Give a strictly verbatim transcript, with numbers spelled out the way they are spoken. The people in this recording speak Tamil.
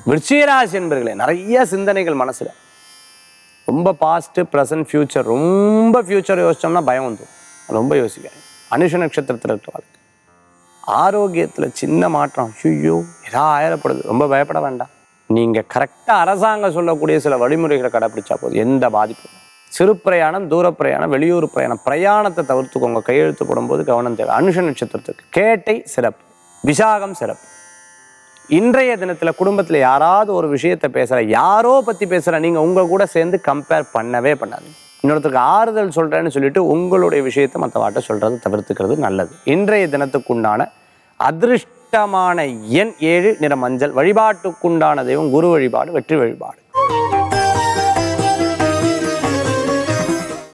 விருச்சிக ராசி என்பர்களே, நிறைய சிந்தனைகள் மனசுல. ரொம்ப பாஸ்ட், ப்ரெசன்ட், ஃபியூச்சர். ரொம்ப ஃபியூச்சர் யோசிச்சோம்னா பயம் வந்துடும். ரொம்ப யோசிக்காது. அனுஷ நட்சத்திரத்தில் இருக்கிற வாழ்க்கை. ஆரோக்கியத்தில் சின்ன மாற்றம். ஐயோ ஏதா ஆயிரப்படுது, ரொம்ப பயப்பட வேண்டாம். நீங்கள் கரெக்டாக அரசாங்கம் சொல்லக்கூடிய சில வழிமுறைகளை கடைப்பிடிச்சா போதும், எந்த பாதிப்பும். சிறு பிரயாணம், தூர பிரயாணம், வெளியூர் பிரயாணம், பிரயாணத்தை தவிர்த்துக்கோங்க. கையெழுத்து போடும்போது கவனம் தேவை. அனுஷ நட்சத்திரத்துக்கு கேட்டை சிறப்பு, விசாகம் சிறப்பு. இன்றைய தினத்தில் குடும்பத்தில் யாராவது ஒரு விஷயத்தை பேசுகிற, யாரோ பற்றி பேசுகிற, நீங்கள் உங்கள் கூட சேர்ந்து கம்பேர் பண்ணவே பண்ணாதீங்க. இன்னொருத்தருக்கு ஆறுதல் சொல்கிறேன்னு சொல்லிட்டு உங்களுடைய விஷயத்தை மற்றவாட்ட சொல்கிறத தவிர்த்துக்கிறது நல்லது. இன்றைய தினத்துக்குண்டான அதிருஷ்டமான எண் ஏழு, நிற மஞ்சள். வழிபாட்டுக்குண்டான தெய்வம் குரு வழிபாடு, வெற்றி வழிபாடு.